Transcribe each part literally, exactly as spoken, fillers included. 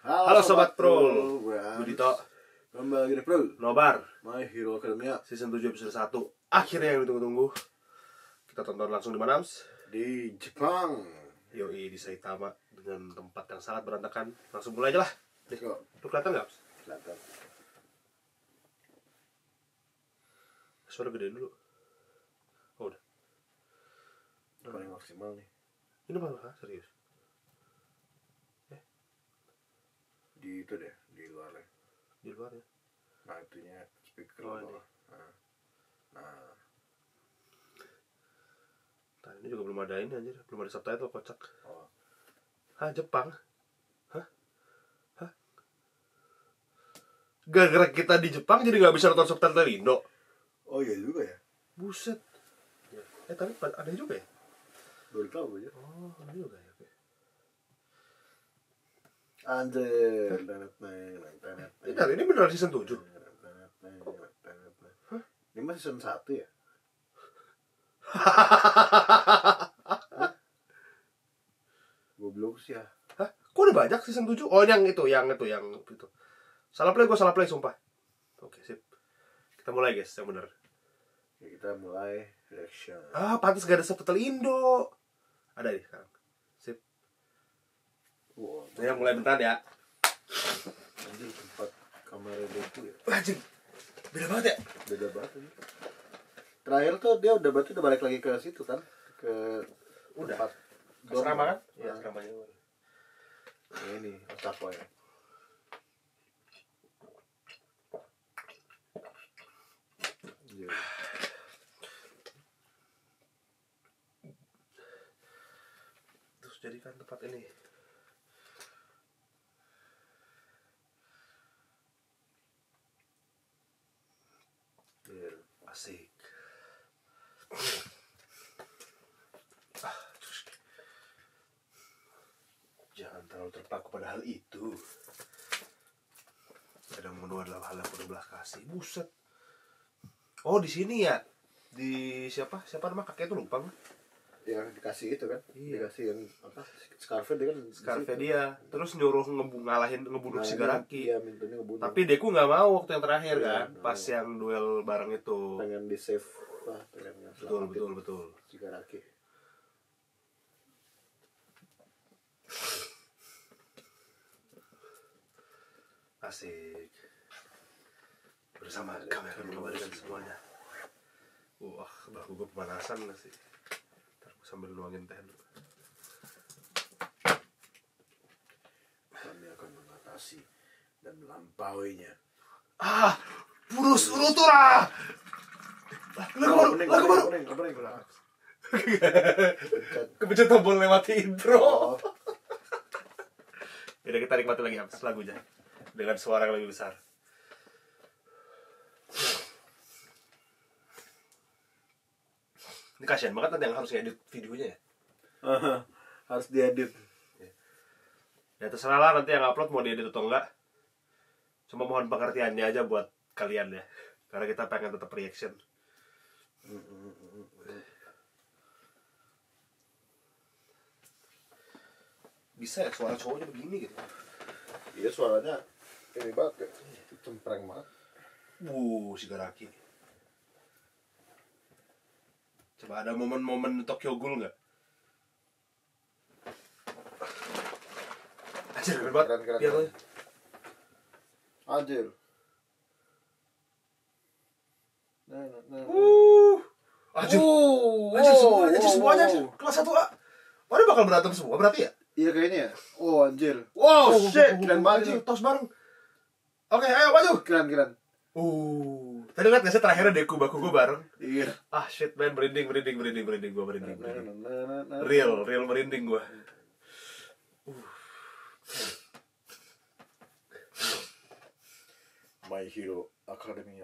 Halo, Halo Sobat, Sobat Pro, Pro. Budito, kembali lagi di Pro Nobar, My Hero Academia season tujuh episode satu. Akhirnya yang ditunggu-tunggu. Kita tonton langsung di mana, Ams? di Jepang. Yoi, di Saitama, dengan tempat yang sangat berantakan. Langsung mulai aja lah. Let's go. Lu kelihatan nggak, Ams? Kelihatan. Suara gede dulu. Oh, udah. Paling maksimal nih. Ini malah serius. Di itu deh, di luarnya. Di luar ya. Nah, itunya speaker Oh, bawah. ini. Nah. Nah, Nah, ini juga belum ada ini anjir, belum ada subtitle, kocak. oh. Hah, Jepang? Hah? Hah? Gara-gara kita di Jepang jadi nggak bisa nonton subtitle Indo. Oh iya juga ya. Buset. Eh, tapi ada juga ya? Baru tahu aja. Oh, ada juga ya. Anjir. Tenet tenet tenet. Bentar, ini beneran season tujuh? Hah? Ini masih season satu ya? Goblok sih ya. Hah? Kok udah banyak season tujuh? Oh, yang itu, yang itu, yang itu. Salah play, gue salah play, sumpah. Oke, sip. Kita mulai, guys, yang bener. Ya, kita mulai reaction. Ah, pantas gak ada subtitle Indo. Ada nih sekarang. Sip. Wow, Saya mulai bentar ya. anjir tempat kamera Deku ya. Anjing. Beda banget ya? Beda banget ini. Terakhir tuh dia udah berarti udah balik lagi ke situ kan? Ke Udah. tempat dom. Asrama kan? Nah, Iya, asramanya. ini Osaka ya. Anjir. Terus jadikan tempat ini. Anjir. Asik. Ah, terus. Jangan terlalu terpaku pada hal itu. Kadang menua adalah hal yang penuh belas kasih. Buset. Oh, di sini ya. Di siapa? Siapa nama kakek itu lupa gue. Yang dikasih itu kan? Iya. Dikasih yang apa? Scarfe dia kan. di Scarfe situ. dia. Terus nyuruh ngebu ngalahin ngebunuh Nah, Shigaraki. Iya, mintanya ngebunuh. Tapi Deku nggak mau waktu yang terakhir Iya, kan. nggak Pas mau. yang duel bareng itu. pengen di save lah, pengen Betul, betul, betul. Shigaraki. Asik. Bersama kami akan mengabadikan semuanya. Wah, bahu gue pemanasan lah sih. Ntar gue sambil nuangin teh dulu. Kami akan mengatasi dan melampauinya. Ah, Purus Urutura. Lagu baru, lagu baru. Kuning, kuning, kuning. Kepencet tombol lewat intro. Oh, Yaudah, kita nikmati lagi habis lagunya dengan suara yang lebih besar. Ini kasihan banget nanti yang harus ngedit videonya ya. harus diedit. Ya terserah lah nanti yang upload mau diedit atau enggak. Cuma mohon pengertiannya aja buat kalian ya. Karena kita pengen tetap reaction. Bisa ya suara cowoknya begini gitu. Iya, suaranya ini banget ya. Cempreng banget. Wuh, Shigaraki. Coba ada momen-momen Tokyo Ghoul nggak? Anjir, keren banget. Keren, keren, Biar keren. lo- Anjir. Nah, nah, nah. Wuh. Anjir. Oh, Anjir semua, wow, anjir wow, semuanya wow. anjir. Kelas satu A. Oh, dia bakal berantem semua berarti ya? Iya kayaknya ya. Oh anjir. Wow, Oh, shit, keren banget anjir, itu. tos bareng. Oke, ayo maju. Keren, keren. Uh, tadi lihat nggak sih terakhirnya Deku Bakugo bareng? Iya. Ah shit man, merinding, merinding, merinding, merinding gua merinding, Nah, merinding. nah, nah, nah, nah. Real, real merinding gua. My Hero Academia.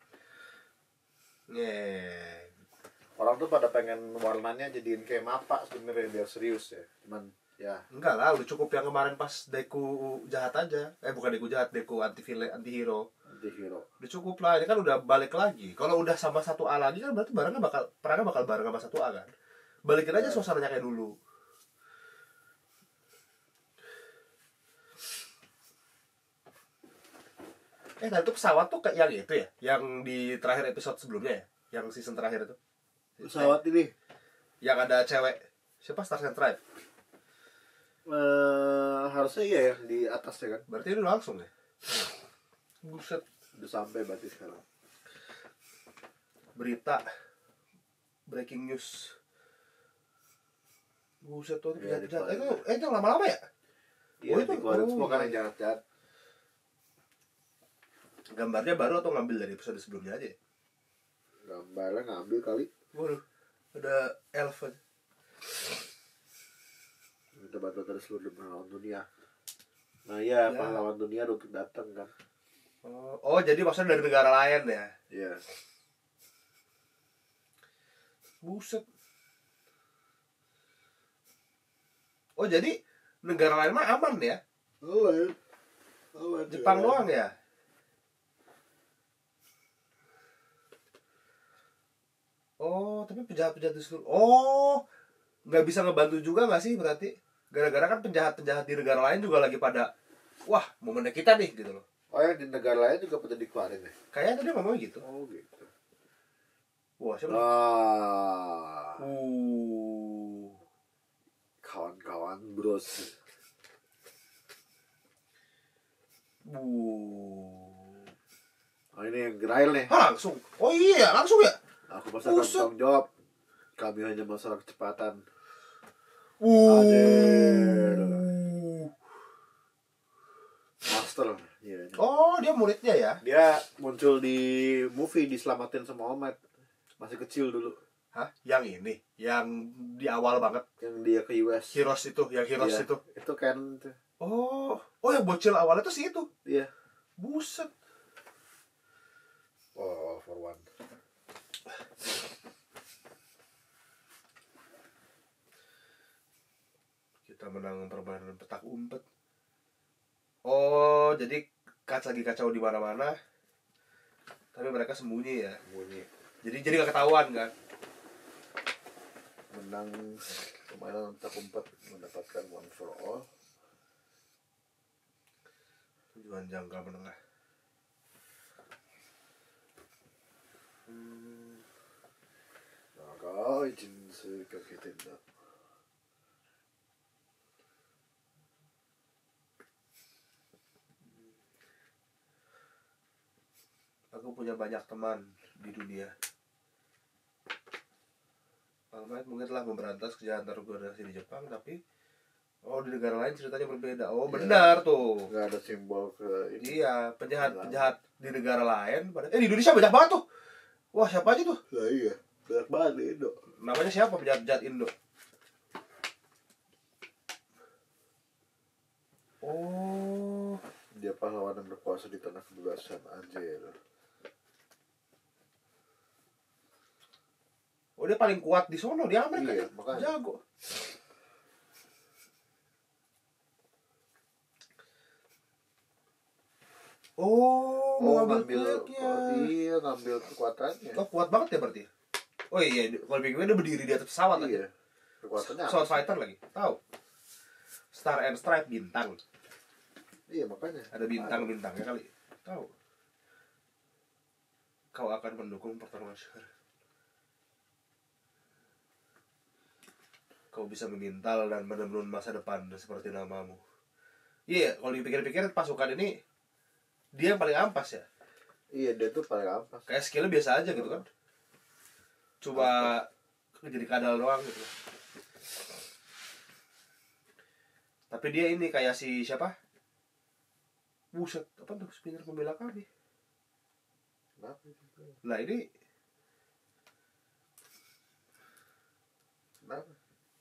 Yeah. Orang tuh pada pengen warnanya jadiin kayak mapa sebenarnya biar serius ya. Cuman ya Enggak lah, udah cukup yang kemarin pas Deku jahat aja. Eh bukan Deku jahat, Deku anti villain, anti hero. anti hero. Udah cukup lah, ini kan udah balik lagi. Kalau udah sama satu A lagi kan berarti barangnya bakal perangnya bakal bareng sama satu A kan. Balikin aja suasananya kayak dulu. Eh tadi tuh pesawat tuh kayak yang itu ya, yang di terakhir episode sebelumnya ya, yang season terakhir itu. Pesawat ini Yang ada cewek siapa, Stars and Stripes. eh harusnya iya ya di atasnya kan. Berarti itu langsung ya. Buset. Udah sampai berarti sekarang. Berita breaking news. Buset tuh Iya, penjahat-penjahat. Eh, itu, dikeluarin. eh itu lama-lama ya? Iya, Oh, itu- dikeluarin oh, semua kan iya. yang jahat-jahat. Gambarnya baru atau ngambil dari episode sebelumnya aja ya? Gambarnya ngambil kali. Waduh, ada elf aja. Minta bantuan dari seluruh pahlawan dunia. Nah iya, Ya. pahlawan dunia udah datang kan. Oh, oh, jadi maksudnya dari negara lain ya? Iya. Buset. Oh, jadi negara lain mah aman ya? Awan. Awan. Jepang doang ya? Oh, tapi penjahat-penjahat di seluruh... Oh, nggak bisa ngebantu juga nggak sih berarti? Gara-gara kan penjahat-penjahat di negara lain juga lagi pada, wah, momennya kita nih, gitu loh. Oh yang di negara lain juga pada dikeluarin ya? Kayaknya tadi ngomong gitu. Oh gitu. Wah, siapa? Ah, Uh. kawan-kawan bros. Uh. Oh ini yang Grail nih. Hah, langsung. Oh iya, langsung ya? Aku pasti akan Buset. bertanggung jawab. Kami hanya masalah kecepatan. Uh. Adel. Master. Iya. Oh, dia muridnya ya? Dia muncul di movie diselamatin sama Omet. Masih kecil dulu. Hah? Yang ini? Yang di awal banget? Yang dia ke U S. Heroes itu, yang Heroes Iya, itu? Itu kan. tuh. Oh, oh yang bocil awalnya tuh sih itu? Iya. Buset. Oh, for one. Kita menang permainan petak umpet. Oh, jadi kaca lagi kacau di mana-mana. Tapi mereka sembunyi ya. Bunyi. Jadi jadi gak ketahuan kan? Menang permainan tak umpet mendapatkan one for all. Tujuan jangka menengah. Hmm. Naga izin sekakitenda. Aku punya banyak teman di dunia. Almighty mungkin telah memberantas kejahatan organisasi di Jepang, tapi oh di negara lain ceritanya berbeda. Oh Iya. benar tuh. Nggak ada simbol ke ini. Iya, penjahat-penjahat di negara lain pada eh di Indonesia banyak banget tuh. Wah, siapa aja tuh? Nah iya, banyak banget di Indo. Namanya siapa penjahat-penjahat Indo? Oh, Dia pahlawan yang berkuasa di tanah kebebasan, anjir. oh dia paling kuat di sono di Amerika. Iya, Ya? makanya. Jago. Oh, Oh, mau ngambil, kuatnya. oh, iya ngambil kekuatannya. Oh, kuat banget ya berarti. Oh iya, kalau pikirnya dia berdiri di atas pesawat aja. Iya, kekuatannya Pesawat apa? fighter lagi. Tahu? Star and Stripe bintang. Iya makanya. Ada bintang-bintangnya kali. Tahu. Kau akan mendukung pertarungan syar. Kau bisa memintal dan menenun masa depan seperti namamu. Iya, kalau dipikir-pikir pasukan ini dia yang paling ampas ya. Iya dia tuh paling ampas. Kayak skillnya biasa aja gitu kan. Coba jadi kadal doang gitu. Tapi dia ini kayak si siapa? Buset, apa tuh spinner pembela kami. Kenapa? Nah ini Kenapa?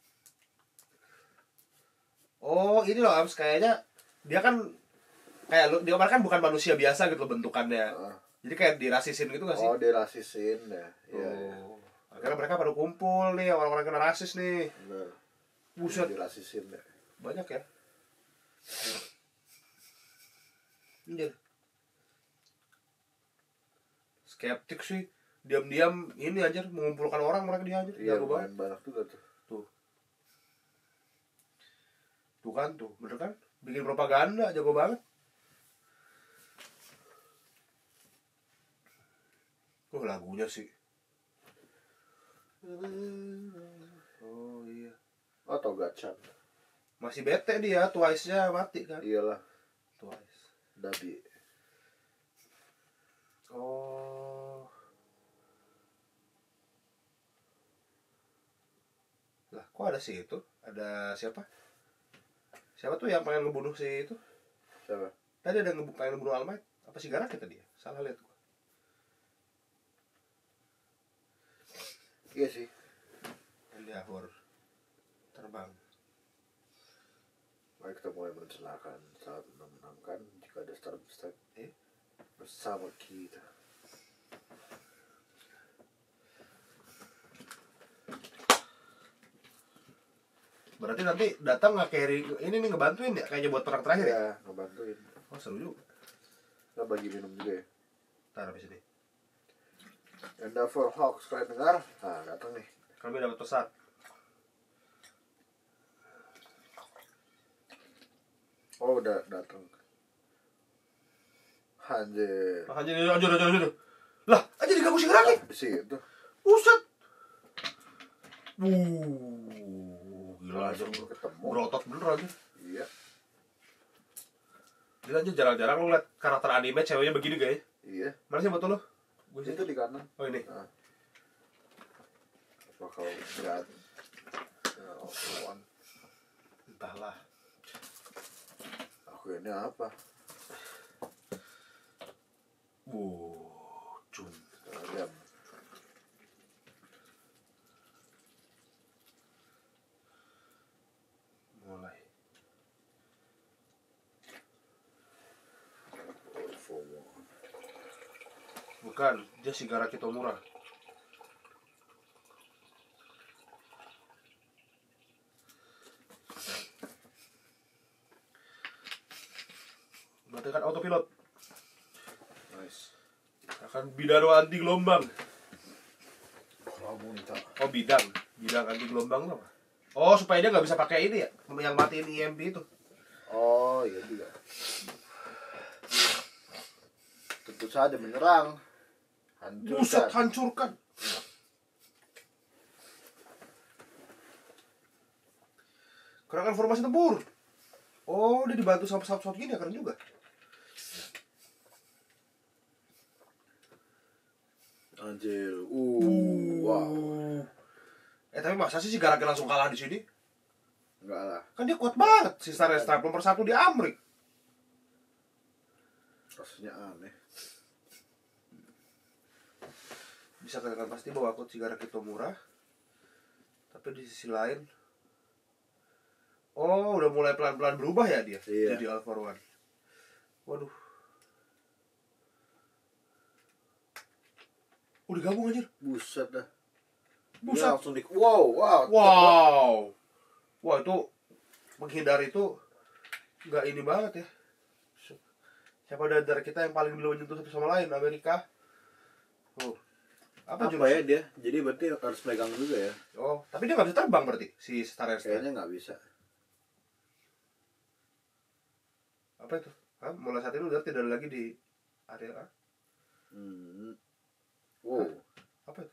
oh ini loh Ams, kayaknya dia kan kayak lu dia kan bukan manusia biasa gitu loh bentukannya. Ah. Jadi kayak dirasisin gitu gak sih? Oh dia rasisin ya. Iya. iya. Oh. Akhirnya mereka pada kumpul nih orang-orang kena rasis nih. Bener. Buset, Dia rasisin ya. banyak ya. Anjir. Skeptik sih. Diam-diam ini anjir mengumpulkan orang mereka dia anjir. Iya Jago banget. lumayan banyak juga tuh. Tuh. Tuh kan tuh, bener kan? Bikin propaganda jago banget. Oh lagunya sih. Oh iya. Atau Gachan. Masih bete dia, Twice-nya mati kan. Iyalah, Twice. Dabi. Oh. Lah, kok ada sih itu? Ada siapa? Siapa tuh yang pengen ngebunuh si itu? Siapa? Tadi ada ngebu pengen ngebunuh All Might. Apa sih Garak ya tadi ya? Salah lihat gua. Iya sih. Eliahur terbang. Mari kita mulai merencanakan saat menenangkan jika ada Star Step Eh? bersama kita. Berarti nanti datang nggak carry ini nih ngebantuin ya kayaknya buat perang terakhir ya? Ya, ngebantuin. Oh seru juga. Kita bagi minum juga ya. Ntar habis ini. Endeavor Hawks, kalian dengar? Nah, datang nih. Kami dapat pesan. Oh, udah datang. Anjir. Ah, anjir, anjir, anjir, anjir. Lah, anjir diganggu si Garak. Di situ. Buset. Wuh, gila aja. Langsung ketemu. Berotot bener aja. Iya. Gila aja jarang-jarang lu liat karakter anime ceweknya begini guys. Iya. Mana sih foto lu? Gue Itu di kanan. Oh ini. Nah. Bakal berat. Ya, oh, Entahlah. aku ini apa? Wuh, cum. Setengah jam. Mulai. Oh, FOMO. Bukan, dia si Garak Kitomura. Matikan autopilot. Nice. Akan bidaro anti gelombang. Kamu minta. Oh bidang, bidang anti gelombang apa? Oh supaya dia nggak bisa pakai ini ya, yang matiin I M P itu. Oh, iya juga. Tentu saja menyerang. Buset, Hancurkan. hancurkan. Gerakan formasi tempur. Oh, dia dibantu sama pesawat-pesawat gini ya, keren juga. Anjir. Uh, wow. Eh tapi masa sih si Garaknya langsung kalah di sini? Enggak lah. Kan dia kuat banget, si Star Stripe nomor satu di Amrik. Rasanya aneh. Bisa katakan pasti bahwa aku si Garak itu murah. Tapi di sisi lain, oh udah mulai pelan-pelan berubah ya dia. Iya. Jadi All for One. Waduh. Udah gabung anjir. Buset dah. Buset. Dia langsung di wow, wow. Wow. Wah itu menghindar itu nggak ini banget ya. Siapa dari antara kita yang paling dulu menyentuh satu sama lain? Amerika. Oh. Apa, Apa jurus? ya dia? Jadi berarti harus megang juga ya? Oh, tapi dia nggak bisa terbang berarti si Star Stripe. Kayaknya nggak bisa. Apa itu? Hah? Mulai saat ini udah tidak ada lagi di area A. Hmm. Wow. Apa itu?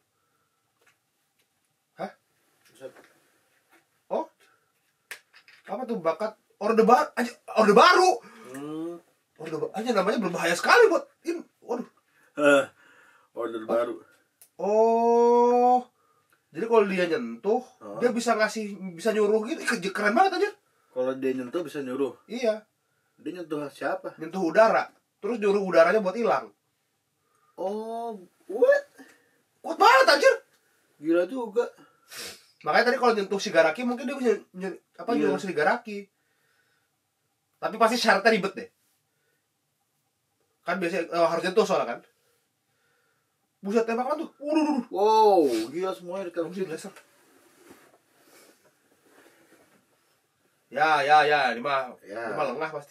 Hah? Buset. Oh? Apa tuh bakat orde baru? Aja orde baru. Hmm. Orde baru. Aja namanya berbahaya sekali buat ini. Waduh. Hah. Order Oh. baru. Oh. Jadi kalau dia nyentuh, Oh. dia bisa ngasih bisa nyuruh gitu. Ih, keren banget aja. Kalau dia nyentuh bisa nyuruh. Iya, Dia nyentuh siapa? nyentuh udara. Terus nyuruh udaranya buat hilang. Oh, what? Kuat banget anjir. Gila juga. Makanya tadi kalau nyentuh si Garaki mungkin dia bisa ny- apa Iya. nyuruh si Garaki. Tapi pasti syaratnya ribet deh. Kan biasanya eh, harus nyentuh soalnya kan. Buset tembakan tuh. Waduh, waduh, waduh. Wow, gila semuanya Anjir, dikasih. laser. Ya, ya, ya, ini mah, Ya. ini mah lengah pasti.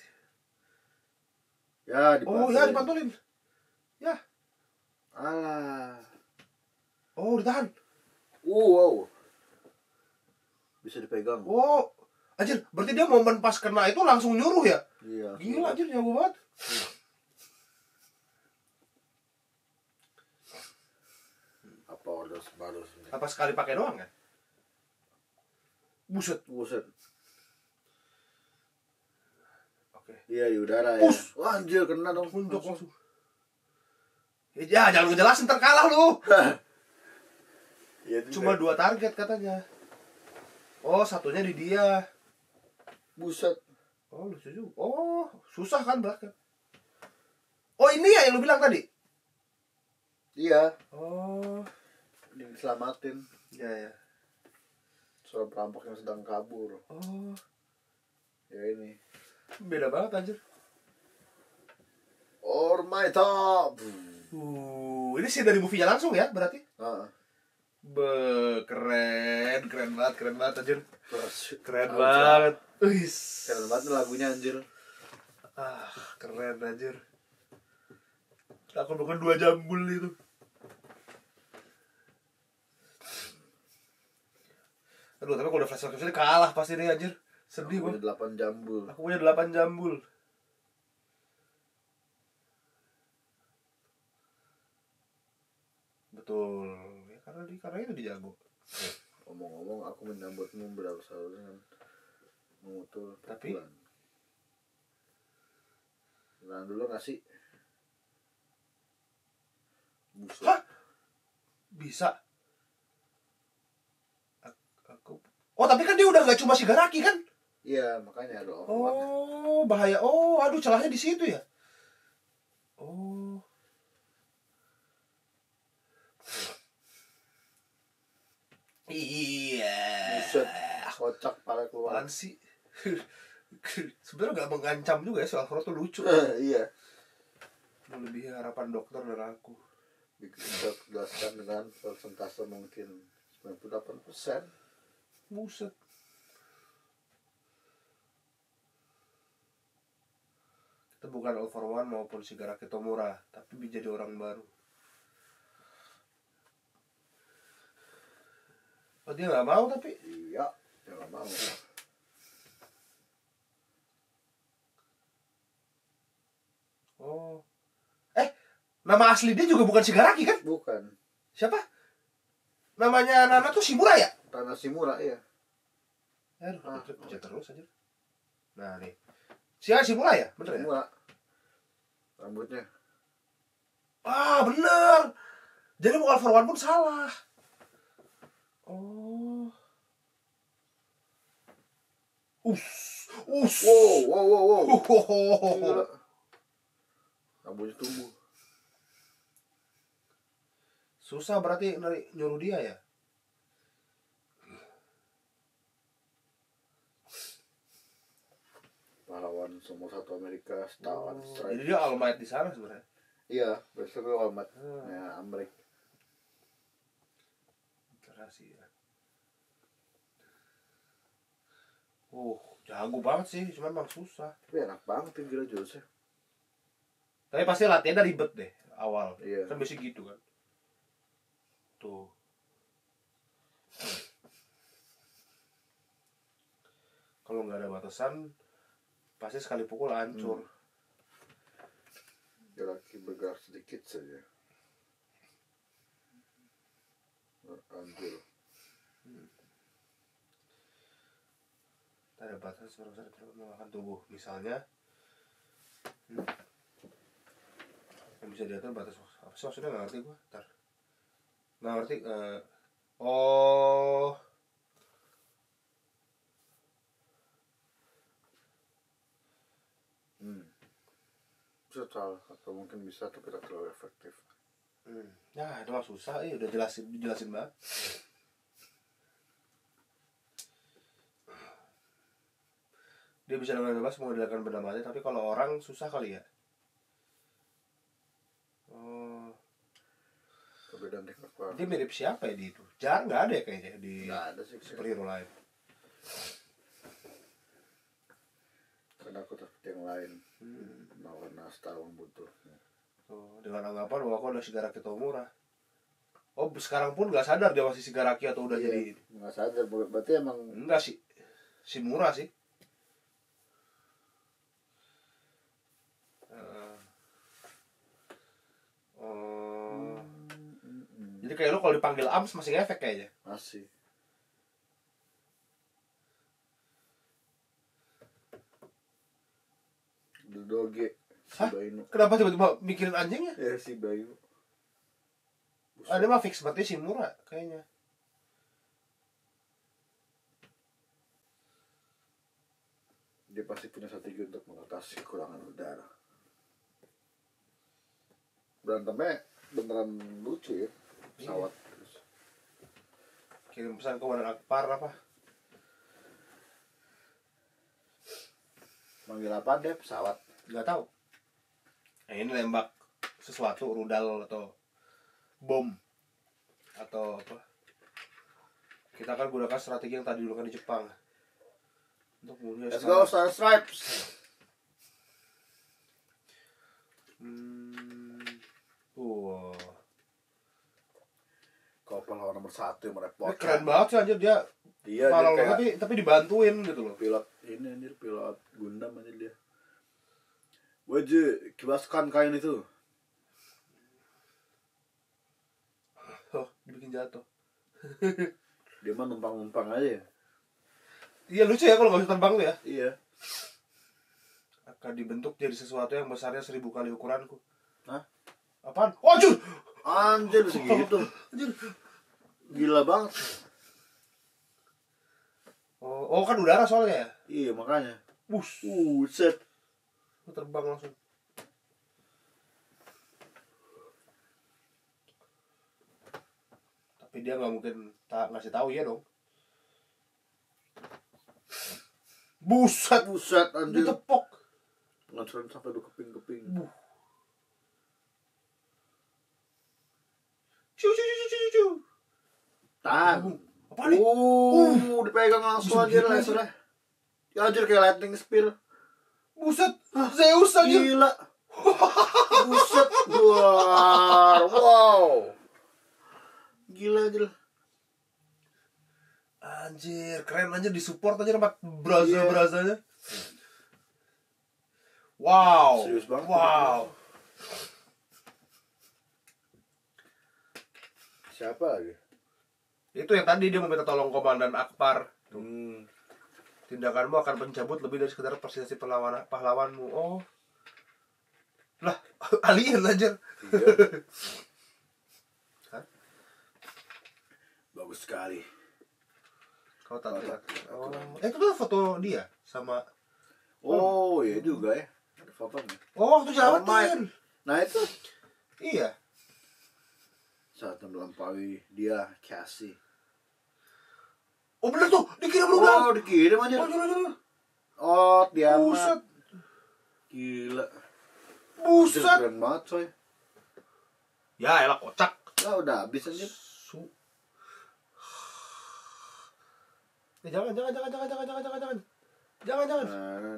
Ya, Oh, ya dipantulin. Ya. Alah. Oh, ditahan. Uh, wow. Bisa dipegang. Oh, anjir, berarti dia momen pas kena itu langsung nyuruh ya? Iya. Gila anjir, jago banget. baru. Apa sekali pakai doang kan? Buset. Buset. Oke. Iya di udara Pus. ya. Wah anjir kena dong. Punjok langsung. Ya jangan ngejelasin terkalah lu. Ya, Cuma dua target katanya. Oh satunya di dia. Buset. Oh lucu juga. Oh susah kan berarti. Oh ini ya yang lu bilang tadi. Iya. Oh. Yang diselamatin. Ya ya. Soal perampok yang sedang kabur. Oh. Ya ini. Beda banget anjir. Or my top. Uh, ini sih dari movie-nya langsung ya berarti? Heeh. Be, keren, keren banget, keren banget anjir. Keren Ouch. banget. Wis. Keren banget lagunya anjir. Ah, keren anjir. Aku bukan dua jambul itu. Aduh, tapi kalau udah flashback kesini kalah pasti nih anjir. Sedih Aku gua. punya delapan jambul. Aku punya delapan jambul. Betul. Ya karena di karena itu dijago. Ngomong-ngomong aku menyambutmu berapa sahur dengan mengutul Tapi? pukulan. Nah dulu ngasih. Buset. Hah? Bisa. Aku. Oh, tapi kan dia udah nggak cuma Shigaraki kan? Iya makanya ada overwatch. Oh, bahaya. Oh, aduh celahnya di situ ya. Oh. Iya. Buset. Kocak pala keluar. Apaan sih? Sebenarnya nggak mengancam juga ya soal tuh lucu. Iya. Melebihi harapan dokter dan aku. Bisa jelaskan dengan persentase mungkin sembilan puluh delapan persen. Buset. Kita bukan All for One maupun Shigaraki Tomura, tapi jadi orang baru. Oh dia nggak mau tapi? Iya, ya nggak mau. Oh. Eh, nama asli dia juga bukan Shigaraki kan? Bukan. Siapa? Namanya Nana tuh Shimura ya? Tanah Shimura ya. Aduh, Ah, pencet, pencet terus aja. Nah nih. Siapa Shimura ya? Bener ya? Shimura. Rambutnya. Ah bener. Jadi mau All for One pun salah. Oh. Us, us. Wow, wow, wow, wow. Hohoho. Gila. Rambutnya tumbuh. Susah berarti nari, nyuruh dia ya? Pahlawan nomor satu Amerika, Star Oh, Strike. jadi dia All Might di sana sebenarnya. Iya, besok Walmart. Hmm. Ya, Amerik. Rahasia. Ya. Oh, jago banget sih, cuman emang susah. Tapi enak banget tuh gila jurusnya. Tapi pasti latihannya ribet deh awal. Iya. Kan biasanya gitu kan. Tuh. Kalau nggak ada batasan, pasti sekali pukul hancur. Hmm. Laki bergerak sedikit saja. Anjir. Hmm. Ada batas besar menggunakan tubuh. Misalnya, hmm. yang bisa diatur batas apa sih maksudnya nggak ngerti gua. Ntar. Nggak ngerti. Uh, oh. Hmm. Bisa salah atau mungkin bisa tapi tidak terlalu efektif. Hmm. Nah itu mah susah, eh udah jelasin, dijelasin banget. Dia bisa dengan bebas menggunakan benda mati, tapi kalau orang susah kali ya. Oh. Perbedaan teknik perang. Dia mirip siapa ya di itu? Jarang nggak ada ya kayaknya di Nggak ada sih. superhero lain. Karena aku seperti yang lain. Hmm. Melawan Nasta membutuh. Oh, dengan anggapan bahwa aku udah Shigaraki Tomura. Oh sekarang pun nggak sadar dia masih Shigaraki atau udah Iya, jadi. nggak sadar berarti emang Enggak sih, Shimura sih. Uh, oh. Jadi kayak lu kalau dipanggil Ams masih efek kayaknya. Masih. Doge. Hah? Shiba Inu. Kenapa tiba-tiba mikirin anjingnya? Ya Shiba Inu. Ada mah fix berarti Shimura kayaknya. Dia pasti punya strategi untuk mengatasi kekurangan udara. Berantemnya beneran lucu ya, pesawat. Terus Kirim pesan ke Wanan Akbar apa? manggil apa deh pesawat? Nggak tahu. Nah, ini nembak sesuatu, rudal atau bom atau apa? Kita akan gunakan strategi yang tadi digunakan di Jepang untuk membunuh. Let's go Star Stripes. Hmm. Wow. Kapal lawan nomor satu yang Ini merepotkan. keren banget sih anjir dia. Iya, Malah dia kayak tapi tapi dibantuin gitu loh. pilot ini anjir, pilot Gundam aja dia. Wajib kiwaskan kain itu. Oh, dibikin jatuh. Dia mah numpang-numpang aja ya. Iya lucu ya kalau nggak bisa terbang tuh ya. Iya. Akan dibentuk jadi sesuatu yang besarnya seribu kali ukuranku. Hah? Apaan? Oh, anjir! Anjir segitu. Anjir. Gila banget. Oh, oh kan udara soalnya ya. Iya makanya. Bus. Buset. Lu terbang langsung. Tapi dia nggak mungkin tak ngasih tahu ya dong. Buset, Buset anjir. ditepok. Ngancurin sampai dua keping-keping. Buh. Ciu ciu ciu ciu ciu. Tan. Apa nih? Uh, dipegang langsung Bisa aja gitu lasernya. Ya anjir kayak lightning spear. Buset, Zeus anjir. Gila. Buset. Wow. Wow. Gila anjir. Anjir, keren anjir disupport aja sama braza-brazanya. Wow. Serius banget. Wow. Siapa lagi? Itu yang tadi dia meminta tolong Komandan Akbar. Hmm. Tindakanmu akan mencabut lebih dari sekedar prestasi perlawanan pahlawanmu. Oh. Lah, alien anjir. Iya. Hah? Bagus sekali. Kau tak Oh, lihat. tak- Oh, tak- eh, itu tuh foto dia sama. Oh, iya juga ya. Ada fotonya. Oh, waktu Oh, jelatin. Nah itu Iya. saat melampaui dia Cassie. Oh bener tuh, dikirim lu Oh, dikirim aja. Lanjut, lanjut. Oh, dia Buset. Gila. Buset. Anjir, keren banget coy. Ya, elah kocak. Lah udah habis aja. Su. Eh, jangan, jangan, jangan, jangan, jangan, jangan, jangan, jangan. Jangan, jangan.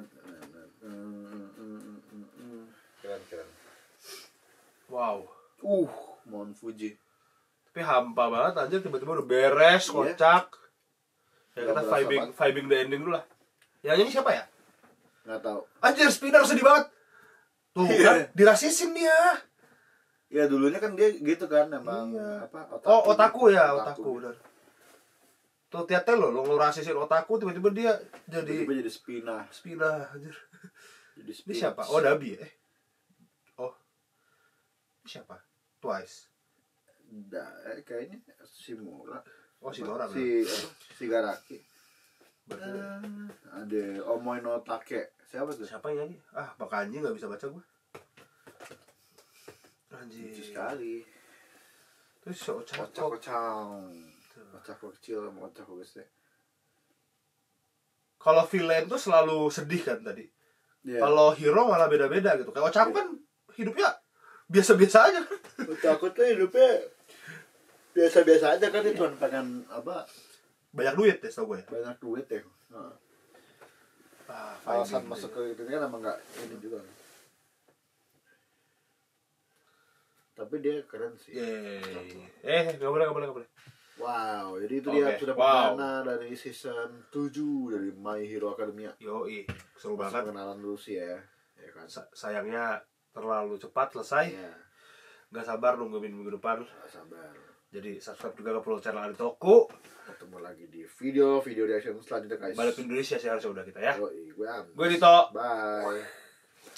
Keren, keren. Wow. Uh, Mount Fuji. Tapi hampa banget anjir, tiba-tiba udah beres, Iya. kocak. Ya Gak kita berasa vibing, banget. vibing the ending dulu lah. Yang ini siapa ya? Nggak tahu. Anjir, Spinner sedih banget. Tuh Iya. kan, dirasisin dia. Ya dulunya kan dia gitu kan emang Iya. apa? Oh, otaku ya, otaku benar. Tuh tiap lo, lo ngerasisin otaku, tiba-tiba dia jadi Tiba-tiba jadi Spina. Spina anjir. Jadi Ini Spina. siapa? Oh, Dabi ya? Eh. Oh. Ini siapa? Twice. Da, eh, kayaknya si Mura. Oh, si Dora. Si apa? Si Garaki. Berarti. Eh, ada Omoi no Take. Siapa tuh? Siapa yang nyanyi? Ah, bak anjing gak bisa baca gue. Anjing. Lucu sekali. Terus si Ocak. Kocak-kocang. Kocak kecil sama kocak gede. Kalau villain tuh selalu sedih kan tadi. Iya. Kalau hero malah beda-beda gitu. Kayak Ocak kan hidupnya biasa-biasa aja kan. Kocak tuh hidupnya biasa-biasa aja kan, dia cuma pengen apa? Banyak duit deh tau gue ya. Banyak duit ya. Nah. Ah, Alasan finding masuk deh. ke itu kan emang nggak ini juga. Tapi dia keren sih. Yeay. Eh, gak boleh, gak boleh, gak boleh. Wow, jadi itu Oke, dia sudah wow. perdana dari season tujuh dari My Hero Academia. Yoi, seru Masuk banget. pengenalan dulu sih ya. Ya kan. Sa- sayangnya terlalu cepat selesai. Ya, Gak sabar nungguin minggu depan. nggak sabar. Jadi subscribe juga ke Pro channel Aditoku. Ketemu lagi di video video reaction selanjutnya guys. Balik ke Indonesia sih harusnya udah kita ya. Yoi, gue Am. Gue Dito. Bye.